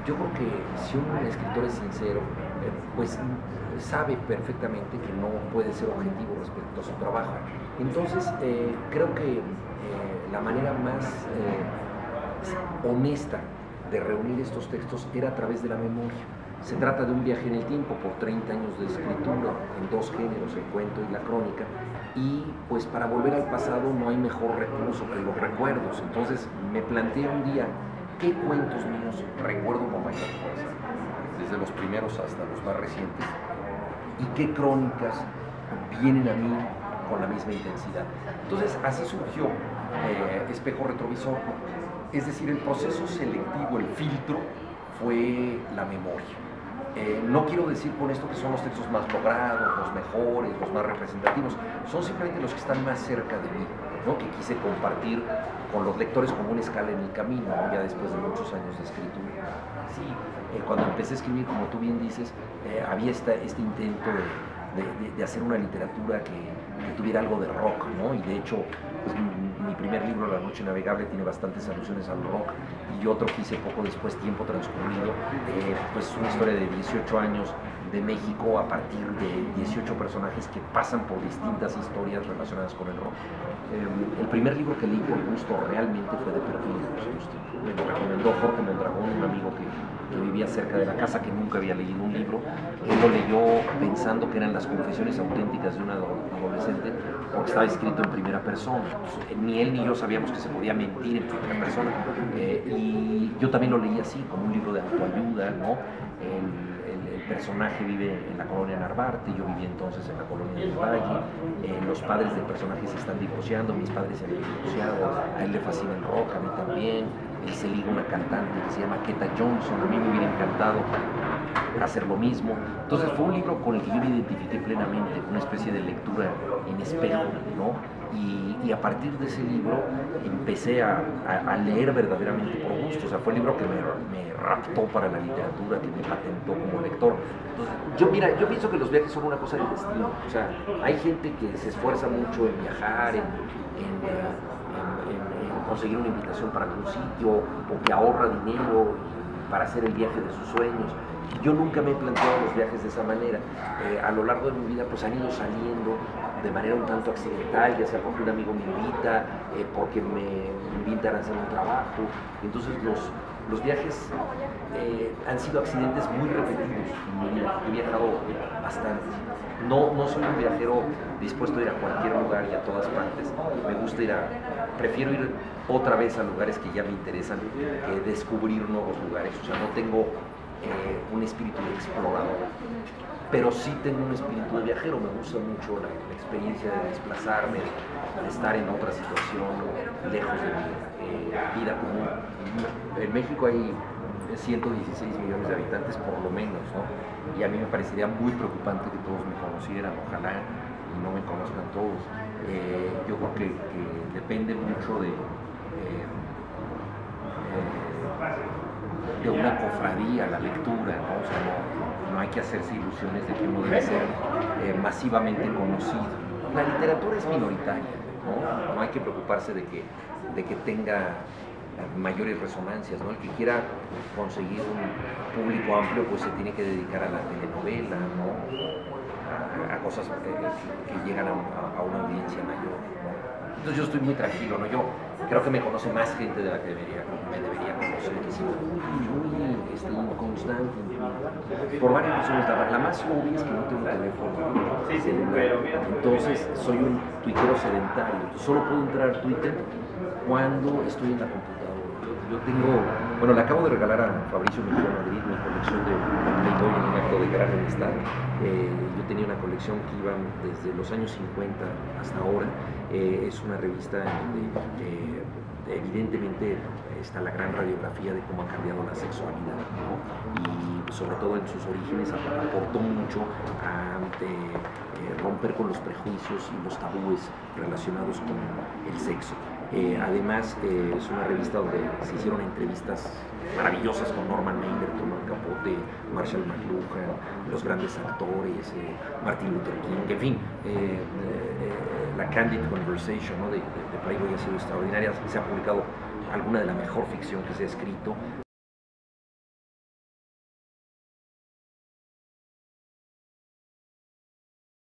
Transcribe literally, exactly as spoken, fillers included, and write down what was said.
yo creo que si un escritor es sincero, eh, pues sabe perfectamente que no puede ser objetivo respecto a su trabajo. Entonces, eh, creo que eh, la manera más eh, honesta de reunir estos textos era a través de la memoria. Se trata de un viaje en el tiempo por treinta años de escritura, en dos géneros, el cuento y la crónica, y pues para volver al pasado no hay mejor recurso que los recuerdos. Entonces me planteé un día, ¿qué cuentos míos recuerdo con mayor fuerza? Desde los primeros hasta los más recientes, y qué crónicas vienen a mí con la misma intensidad. Entonces así surgió eh, Espejo Retrovisor, es decir, el proceso selectivo, el filtro, fue la memoria. Eh, no quiero decir con esto que son los textos más logrados, los mejores, los más representativos, son simplemente los que están más cerca de mí, ¿no? Que quise compartir con los lectores como una escala en el camino, ¿no? Ya después de muchos años de escritura. Sí, eh, cuando empecé a escribir, como tú bien dices, eh, había esta, este intento de, de, de hacer una literatura que, que tuviera algo de rock, ¿no? Y de hecho, pues, mi, mi primer libro, La Noche Navegable, tiene bastantes alusiones al rock, y otro que hice poco después, Tiempo Transcurrido, eh, pues una historia de dieciocho años de México a partir de dieciocho personajes que pasan por distintas historias relacionadas con el rock. Eh, el primer libro que leí por gusto realmente fue de Perdidos. Me lo recomendó Jorge Mondragón, un amigo que, que vivía cerca de la casa, que nunca había leído un libro. Él lo leyó pensando que eran las confesiones auténticas de un adolescente, porque estaba escrito en primera persona. Pues, ni él ni yo sabíamos que se podía mentir en primera persona. Eh, y yo también lo leí así, como un libro de autoayuda, ¿no? El, El personaje vive en la colonia Narvarte, yo vivía entonces en la colonia del Valle, eh, los padres del personaje se están divorciando, mis padres se han divorciado, a él le fascina el rock, a mí también, él se liga a una cantante que se llama Keta Johnson, a mí me hubiera encantado hacer lo mismo. Entonces fue un libro con el que yo me identifiqué plenamente, una especie de lectura en espejo, ¿no? Y, y a partir de ese libro empecé a, a, a leer verdaderamente por gusto. O sea, fue el libro que me, me raptó para la literatura, que me patentó como lector. Entonces, yo, mira, yo pienso que los viajes son una cosa del destino. O sea, hay gente que se esfuerza mucho en viajar, en, en, en, en, en conseguir una invitación para algún sitio, o que ahorra dinero para hacer el viaje de sus sueños. Yo nunca me he planteado los viajes de esa manera. Eh, a lo largo de mi vida pues han ido saliendo de manera un tanto accidental, ya sea porque un amigo me invita, eh, porque me invitan a hacer un trabajo. Entonces los, los viajes eh, han sido accidentes muy repetidos en mi vida. He viajado bastante. No, no soy un viajero dispuesto a ir a cualquier lugar y a todas partes. Me gusta ir a... Prefiero ir otra vez a lugares que ya me interesan que descubrir nuevos lugares. O sea, no tengo Eh, un espíritu de explorador, pero sí tengo un espíritu de viajero. Me gusta mucho la, la experiencia de desplazarme, de estar en otra situación, lejos de mi eh, vida común. En México hay ciento dieciséis millones de habitantes por lo menos, ¿no? Y a mí me parecería muy preocupante que todos me conocieran, ojalá y no me conozcan todos. Eh, yo creo que, que depende mucho de eh, eh, de una cofradía, la lectura, ¿no? O sea, no, no hay que hacerse ilusiones de que uno debe ser eh, masivamente conocido. La literatura es minoritaria, ¿no? No hay que preocuparse de que, de que tenga mayores resonancias, ¿no? El que quiera conseguir un público amplio pues se tiene que dedicar a la telenovela, ¿no? A, a cosas eh, que llegan a, a una audiencia mayor, ¿no? Entonces yo estoy muy tranquilo, ¿no? Yo creo que me conoce más gente de la que debería, me debería conocer, que sí, muy este, inconstante, por varias razones. La, la más obvia es que no tengo teléfono celular, entonces soy un tuitero sedentario, entonces solo puedo entrar a Twitter cuando estoy en la computadora. Yo tengo, bueno, le acabo de regalar a Fabricio Mejía Madrid mi colección de Playboy en un acto de gran amistad. Eh, yo tenía una colección que iba desde los años cincuenta hasta ahora. Eh, es una revista donde eh, evidentemente está la gran radiografía de cómo ha cambiado la sexualidad, ¿no? Y sobre todo en sus orígenes aportó mucho a eh, romper con los prejuicios y los tabúes relacionados con el sexo. Eh, además, eh, es una revista donde se hicieron entrevistas maravillosas con Norman Mailer, Truman Capote, Marshall McLuhan, los grandes actores, eh, Martin Luther King, en fin, eh, eh, la Candid Conversation, ¿no? de, de, de Playboy ha sido extraordinaria. Se ha publicado alguna de la mejor ficción que se ha escrito.